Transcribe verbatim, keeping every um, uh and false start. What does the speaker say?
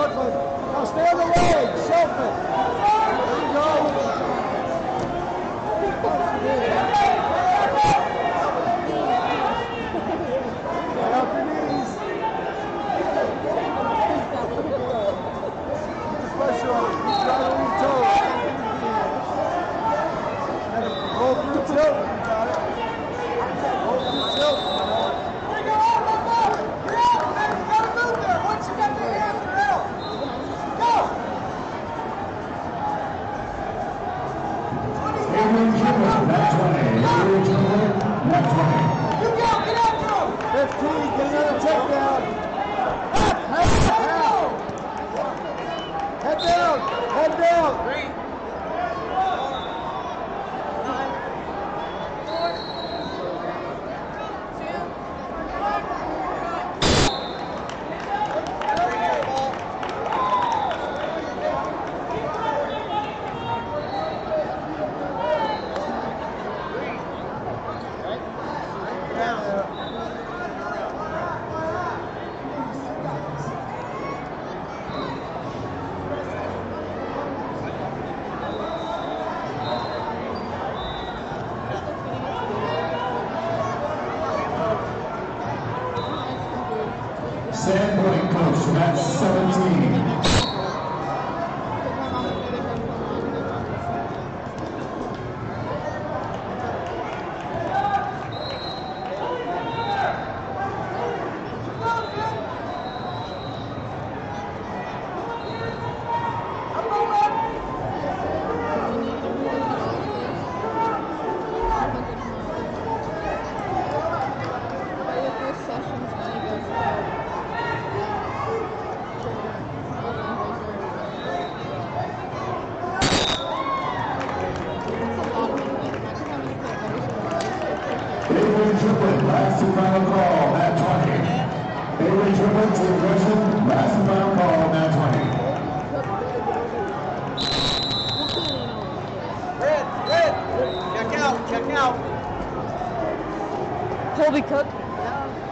Now stay on the leg, Shelford. There you go. Get off your knees. Put the pressure on it. Keep right on your toes. Roll through the tilt. You got it. Roll through the tilt. Go out, go, go. Get out. You got to move there. Once you got the hands, you're out. Go. Adrian Triplett, net twenty. Adrian Triplett, net twenty. You go. Get after him. fifteen. Get another takedown. Head down. Head down. Head down. Three. Sandpoint coach, match seventeen. Adrian Triplett, last and final call, mat twenty. Adrian Triplett to aggression, last and final call, mat twenty. Red, red, check out, check out. Colby Cook.